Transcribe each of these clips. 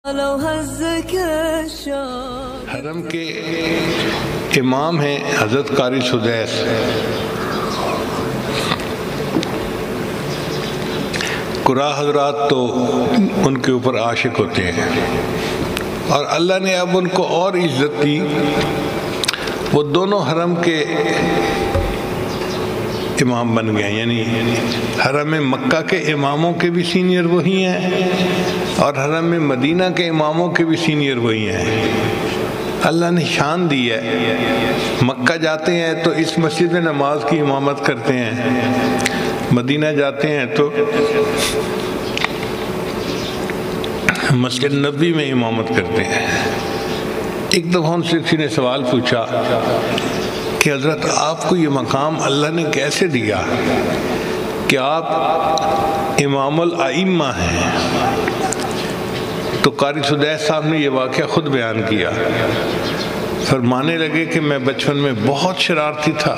حرم کے امام ہیں حضرت قاری سدیس۔ قرآن حضرات تو ان کے اوپر عاشق ہوتے ہیں، اور اللہ نے اب ان کو اور عزت دی۔ وہ دونوں حرم کے امام بن گئے، یعنی حرم مکہ کے اماموں کے بھی سینئر وہی ہیں اور حرم مدینہ کے اماموں کے بھی سینئر وہی ہیں۔ اللہ نے شان دی ہے، مکہ جاتے ہیں تو اس مسجد میں نماز کی امامت کرتے ہیں، مدینہ جاتے ہیں تو مسجد نبوی میں امامت کرتے ہیں۔ ایک دفعہ ان سے کسی نے سوال پوچھا کہ حضرت آپ کو یہ مقام اللہ نے کیسے دیا کہ آپ امام الائمہ ہیں؟ تو قاری سدیس صاحب نے یہ واقعہ خود بیان کیا، فرمانے لگے کہ میں بچپن میں بہت شرارتی تھا،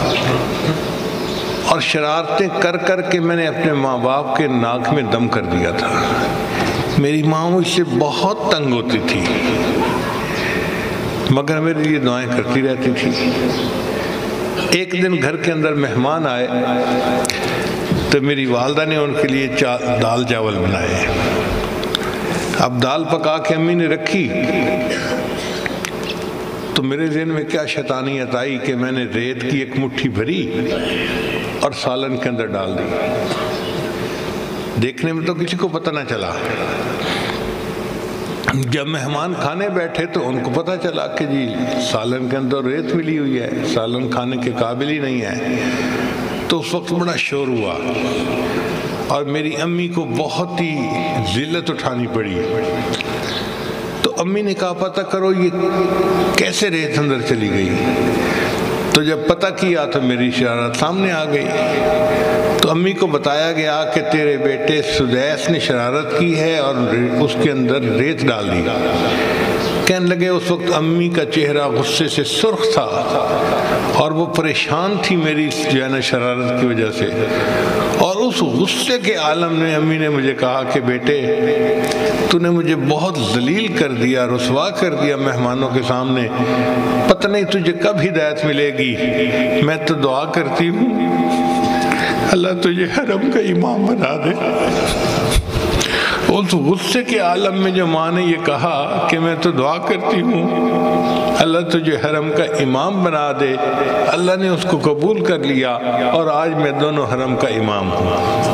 اور شرارتیں کر کر کے میں نے اپنے ماں باپ کے ناک میں دم کر دیا تھا۔ میری ماں مجھ سے بہت تنگ ہوتی تھی، مگر میرے لیے دعائیں کرتی رہتی تھی۔ ایک دن گھر کے اندر مہمان آئے تو میری والدہ نے ان کے لیے دال چاول بنائے۔ اب دال پکا کے امی نے رکھی تو میرے ذہن میں کیا شیطانیت آئی کہ میں نے ریت کی ایک مٹھی بھری اور سالن کے اندر ڈال دی۔ دیکھنے میں تو کسی کو پتہ نہ چلا۔ جب مہمان کھانے بیٹھے تو ان کو پتہ چلا کہ جی سالن کے اندر ریت ملی ہوئی ہے، سالن کھانے کے قابل ہی نہیں ہے۔ تو اس وقت بڑا شور ہوا اور میری امی کو بہت ہی ذلت اٹھانی پڑی۔ تو امی نے کہا پتہ کرو یہ کیسے ریت اندر چلی گئی۔ تو جب پتہ کیا تو میری شرارت سامنے آ گئی۔ تو امی کو بتایا گیا کہ تیرے بیٹے سدیس نے شرارت کی ہے اور اس کے اندر ریت ڈال دی۔ کہنے لگے اس وقت امی کا چہرہ غصے سے سرخ تھا اور وہ پریشان تھی میری شرارت کی وجہ سے، اور اس غصے کے عالم میں امی نے مجھے کہا کہ بیٹے تو نے مجھے بہت ذلیل کر دیا، رسوا کر دیا مہمانوں کے سامنے، پتہ نہیں تجھے کب ہدایت ملے گی۔ میں تو دعا کرتی ہوں اللہ تجھے حرم کا امام بنا دے۔ اس غصے کے عالم میں جو ماں نے یہ کہا کہ میں تو دعا کرتی ہوں اللہ تجھے حرم کا امام بنا دے، اللہ نے اس کو قبول کر لیا اور آج میں دونوں حرم کا امام ہوں۔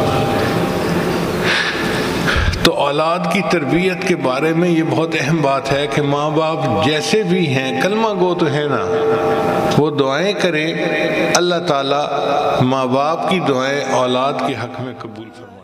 تو اولاد کی تربیت کے بارے میں یہ بہت اہم بات ہے کہ ماں باپ جیسے بھی ہیں، کلمہ گو تو ہے نا، وہ دعائیں کریں، اللہ تعالیٰ ماں باپ کی دعائیں اولاد کے حق میں قبول فرمائے۔